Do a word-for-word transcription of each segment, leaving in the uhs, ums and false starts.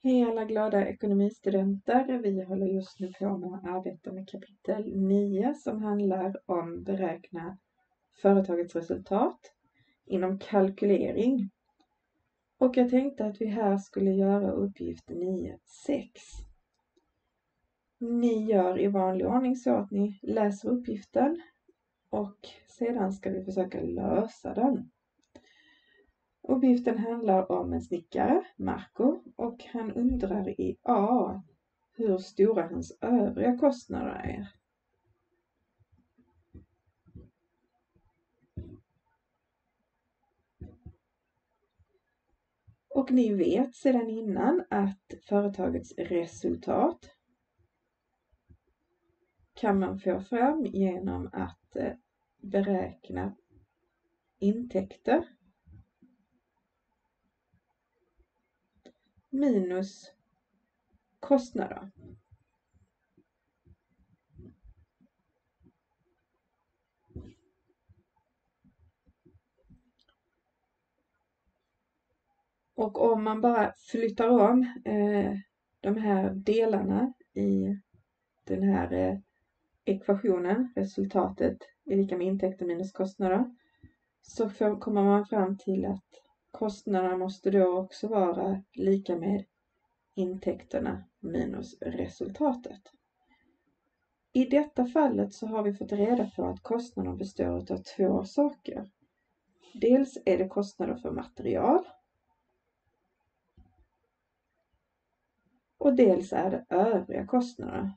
Hej alla glada ekonomistudenter. Vi håller just nu på med att arbeta med kapitel nio som handlar om beräkna företagets resultat inom kalkylering. Och jag tänkte att vi här skulle göra uppgift nio sex. Ni gör i vanlig ordning så att ni läser uppgiften och sedan ska vi försöka lösa den. Uppgiften handlar om en snickare, Marco, och han undrar i A hur stora hans övriga kostnader är. Och ni vet sedan innan att företagets resultat kan man få fram genom att beräkna intäkter minus kostnader. Och om man bara flyttar om eh, de här delarna i den här eh, ekvationen, resultatet är lika med intäkter minus kostnader, så får, kommer man fram till att kostnaderna måste då också vara lika med intäkterna minus resultatet. I detta fallet så har vi fått reda på att kostnaderna består av två saker. Dels är det kostnader för material och dels är det övriga kostnader.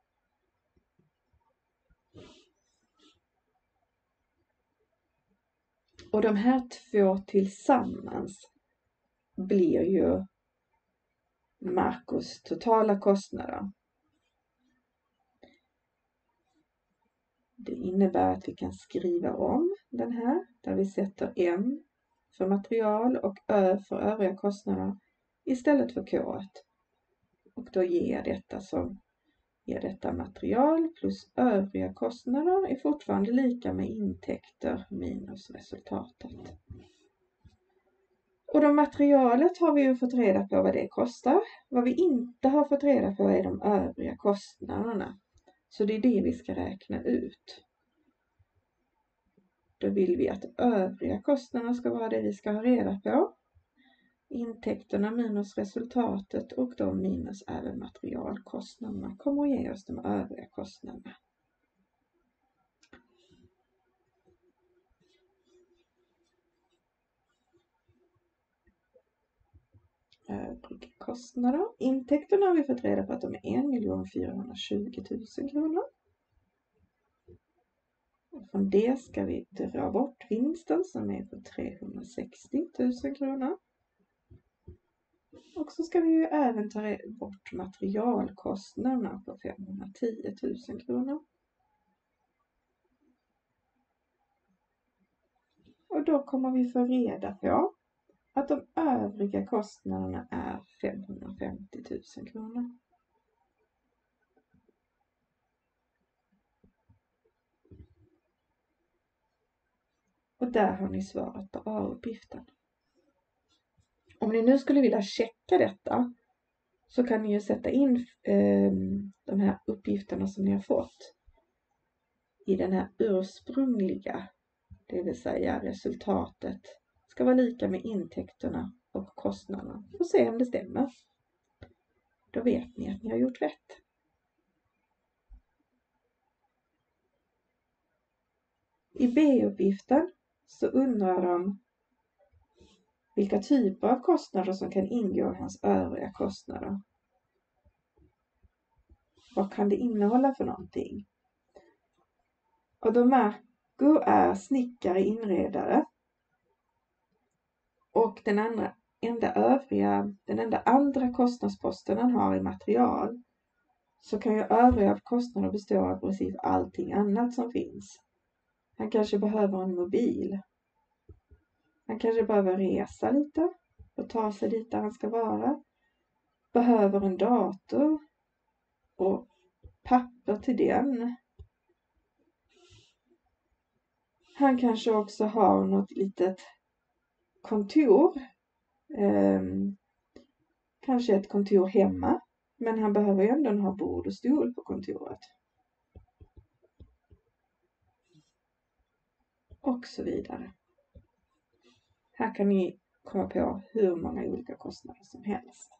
Och de här två tillsammans blir ju Marcos totala kostnader. Det innebär att vi kan skriva om den här där vi sätter M för material och Ö för övriga kostnader istället för K. Och då ger detta som ger detta material plus övriga kostnader är fortfarande lika med intäkter minus resultatet. Och då materialet har vi ju fått reda på vad det kostar. Vad vi inte har fått reda på är de övriga kostnaderna. Så det är det vi ska räkna ut. Då vill vi att övriga kostnader ska vara det vi ska ha reda på. Intäkterna minus resultatet och då minus även materialkostnaderna kommer att ge oss de övriga kostnaderna. Övriga kostnader. Intäkterna har vi fått reda på att de är en miljon fyrahundratjugo tusen kronor. Och från det ska vi dra bort vinsten som är på trehundrasextio tusen kronor. Och så ska vi ju även ta bort materialkostnaderna på femhundratio tusen kronor. Och då kommer vi få reda på att de övriga kostnaderna är femhundrafemtio tusen kronor. Och där har ni svaret på A-uppgiften. Om ni nu skulle vilja checka detta så kan ni ju sätta in eh, de här uppgifterna som ni har fått i den här ursprungliga, det vill säga resultatet ska vara lika med intäkterna och kostnaderna och se om det stämmer. Då vet ni att ni har gjort rätt. I B-uppgiften så undrar de vilka typer av kostnader som kan ingå i hans övriga kostnader. Vad kan det innehålla för någonting? Och då Marco är snickare inredare och den andra enda övriga, den enda andra kostnadsposten han har i material, så kan ju övriga kostnader bestå av precis allting annat som finns. Han kanske behöver en mobil. Han kanske behöver resa lite och ta sig dit där han ska vara. Behöver en dator och papper till den. Han kanske också har något litet kontor. Um, kanske ett kontor hemma, men han behöver ju ändå ha bord och stol på kontoret. Och så vidare. Här kan ni komma på hur många olika kostnader som helst.